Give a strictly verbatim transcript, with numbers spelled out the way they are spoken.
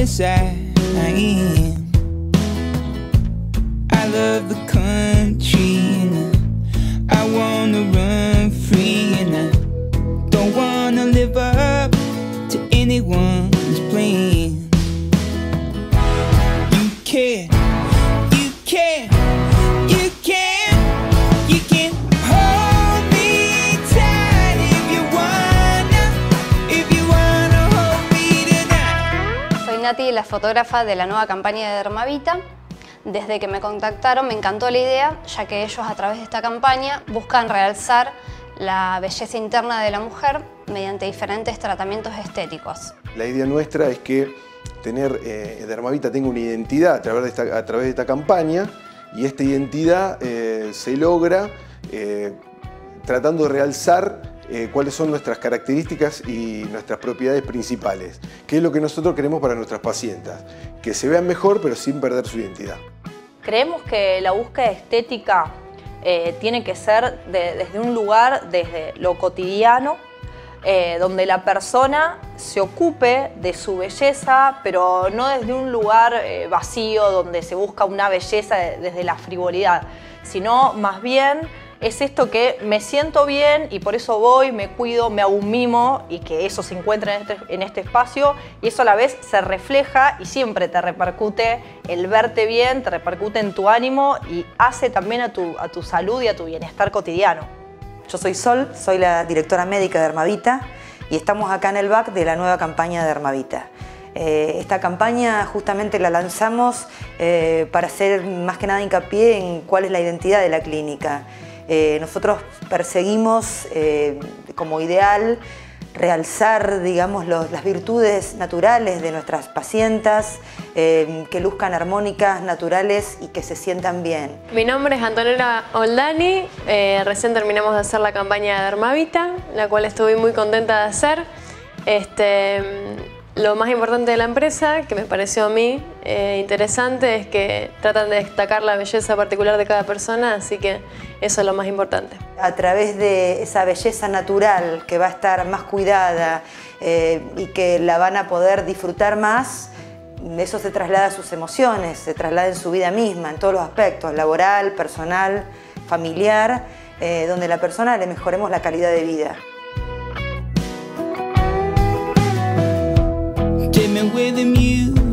as I am. I love the country and I wanna run free, and I don't wanna live up to anyone's plan. You can, you can, you can, you can hold me tight if you wanna, if you wanna hold me tonight. Soy Nati, la fotógrafa de la nueva campaña de Dermavita. Desde que me contactaron me encantó la idea, ya que ellos a través de esta campaña buscan realzar la belleza interna de la mujer mediante diferentes tratamientos estéticos. La idea nuestra es que tener eh, Dermavita tenga una identidad a través de esta, a través de esta campaña, y esta identidad eh, se logra eh, tratando de realzar eh, cuáles son nuestras características y nuestras propiedades principales, que es lo que nosotros queremos para nuestras pacientes, que se vean mejor pero sin perder su identidad. Creemos que la búsqueda estética eh, tiene que ser de, desde un lugar, desde lo cotidiano, eh, donde la persona se ocupe de su belleza, pero no desde un lugar eh, vacío, donde se busca una belleza de, desde la frivolidad, sino más bien es esto que me siento bien y por eso voy, me cuido, me hago un mimo, y que eso se encuentra en este, en este espacio, y eso a la vez se refleja y siempre te repercute el verte bien, te repercute en tu ánimo y hace también a tu, a tu salud y a tu bienestar cotidiano. Yo soy Sol, soy la directora médica de Dermavita y estamos acá en el back de la nueva campaña de Dermavita. Eh, esta campaña justamente la lanzamos eh, para hacer más que nada hincapié en cuál es la identidad de la clínica. Eh, nosotros perseguimos eh, como ideal realzar, digamos, los, las virtudes naturales de nuestras pacientes, eh, que luzcan armónicas, naturales y que se sientan bien. Mi nombre es Antonella Oldani, eh, recién terminamos de hacer la campaña de Dermavita, la cual estuve muy contenta de hacer. Este, Lo más importante de la empresa, que me pareció a mí eh, interesante, es que tratan de destacar la belleza particular de cada persona, así que eso es lo más importante. A través de esa belleza natural que va a estar más cuidada eh, y que la van a poder disfrutar más, eso se traslada a sus emociones, se traslada en su vida misma, en todos los aspectos, laboral, personal, familiar, eh, donde a la persona le mejoremos la calidad de vida. Take me with him, you